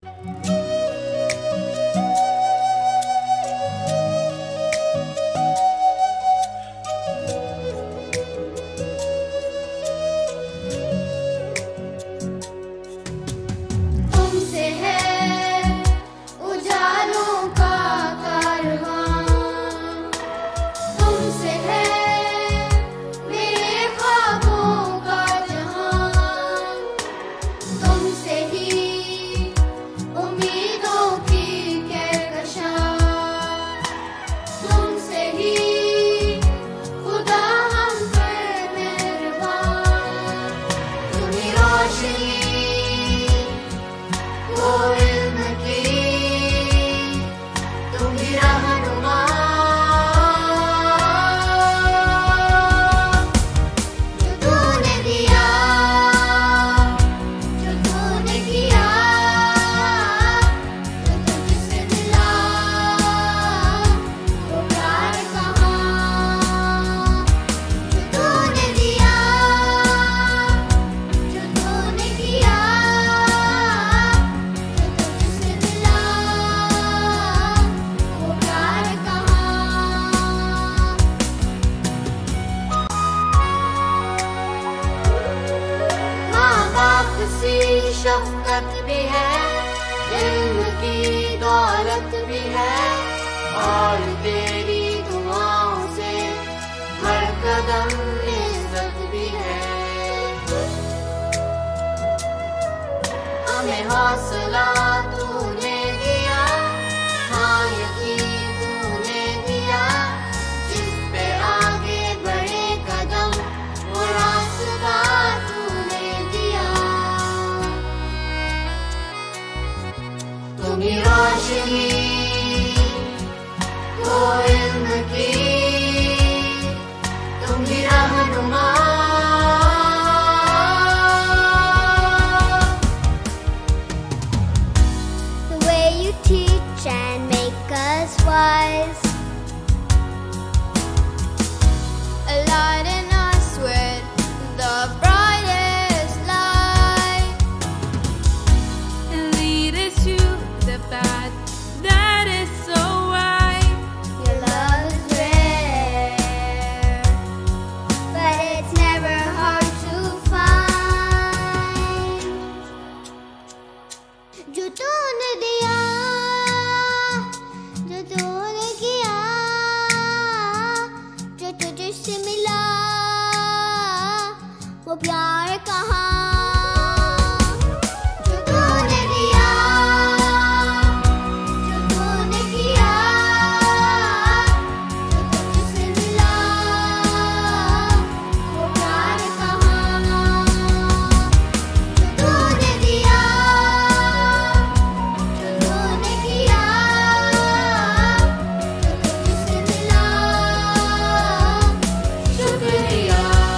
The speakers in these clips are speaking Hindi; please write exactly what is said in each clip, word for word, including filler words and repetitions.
शफ़क़त भी है, इल्म की दौलत भी है, और तेरी दुआओं से हर कदम इज्जत भी है। हमें हौसला तूने दिया, हाँ यकीन तूने दिया, जिस पे आगे बढ़े कदम वो रास्ता तूने दिया। तुम ही रोशनी वो इल्म की, तुम ही रहनुमा। The way you teach and make us wise, enlighten us with the brightest light, and lead us to the path that is so wide. your love is rare, but it's never hard to find. जो तूने दिया, जो तूने किया, जो तुझसे मिला, वो प्यार कहाँ। जो तूने दिया, जो तूने किया, जो तुझसे मिला, वो प्यार कहाँ। जो तूने दिया, जो तूने किया, जो तुझसे मिला, शुक्रिया।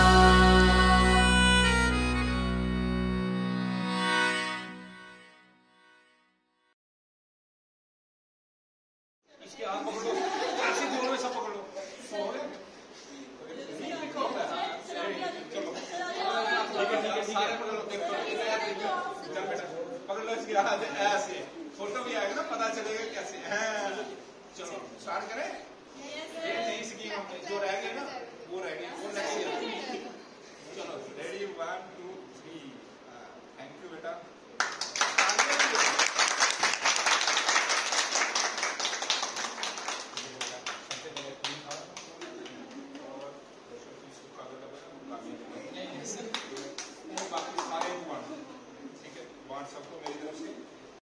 इसके आप पकड़ो, ऐसे दोनों में सब पकड़ो। हो गया? ये लिखा होता है। चलो। ठीक है, ठीक है, सारे पकड़ो, देखो, इधर आ, देखो। चल बेटा, पकड़ लो इसकी हाथ ऐसे। फोटो भी आएगा ना, पता चलेगा कैसे। हाँ, चलो, स्टार्ट करें? ये नई स्कीम हमने जो रह गए ना, वो रह गए, वो नेक्स्ट ईयर। चलो, ready, one, two, three. Thank you बेटा।